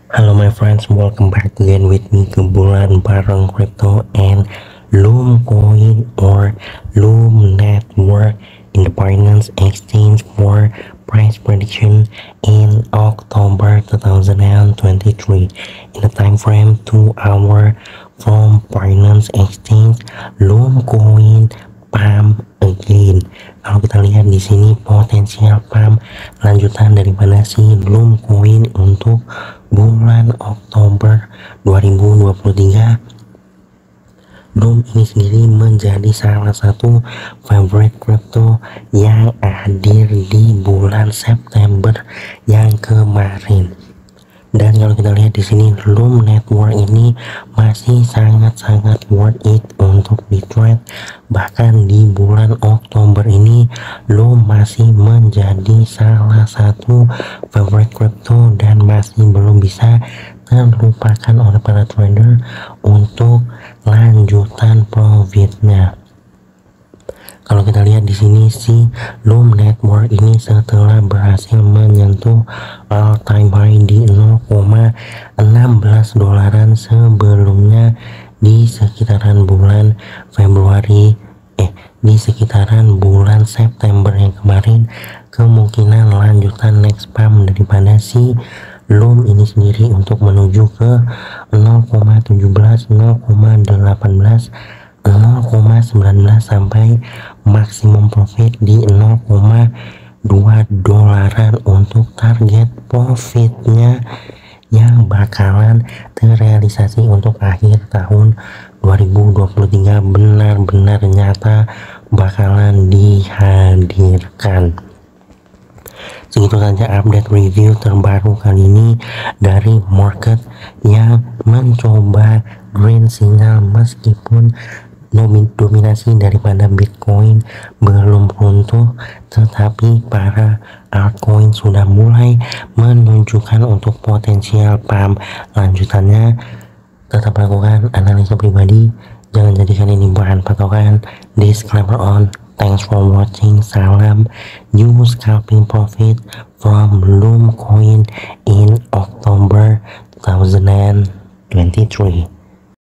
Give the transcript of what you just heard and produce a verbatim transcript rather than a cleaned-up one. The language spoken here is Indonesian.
Hello my friends, welcome back again with me ke bulan bareng crypto and Loom Coin or Loom Network in the Binance Exchange for price prediction in October two thousand twenty-three in the time frame two hour from Binance Exchange Loom Coin pump again. Kalau kita lihat di sini potensial pump lanjutan daripada si Loom Coin untuk bulan Oktober dua ribu dua puluh tiga. Loom ini sendiri menjadi salah satu favorite crypto yang hadir di bulan September yang kemarin. Dan kalau kita lihat di sini Loom Network ini masih sangat-sangat worth it untuk di trade. Bahkan di bulan Oktober ini Loom masih menjadi salah satu favorite crypto dan masih belum bisa terlupakan oleh para trader untuk lanjutan profitnya. Kalau kita lihat di sini si Loom Network ini setelah berhasil menyentuh all time high di nol koma satu enam dolaran sebelumnya di sekitaran bulan Februari eh di sekitaran bulan September yang kemarin, kemungkinan lanjutan next pump daripada si Loom ini sendiri untuk menuju ke nol koma satu tujuh, nol koma delapan belas, nol koma sembilan belas sampai maksimum profit di nol koma dua dolaran untuk target profitnya yang bakalan terrealisasi untuk akhir tahun dua ribu dua puluh tiga benar-benar nyata bakalan dihadirkan. Segitu saja update review terbaru kali ini dari market yang mencoba green signal meskipun dominasi daripada Bitcoin belum runtuh, tetapi para altcoin sudah mulai menunjukkan untuk potensial pump lanjutannya. Tetap lakukan analisa pribadi, jangan jadikan ini bahan patokan. Disclaimer on. Thanks for watching. Salam new scalping profit from Loom Coin in October two thousand twenty-three.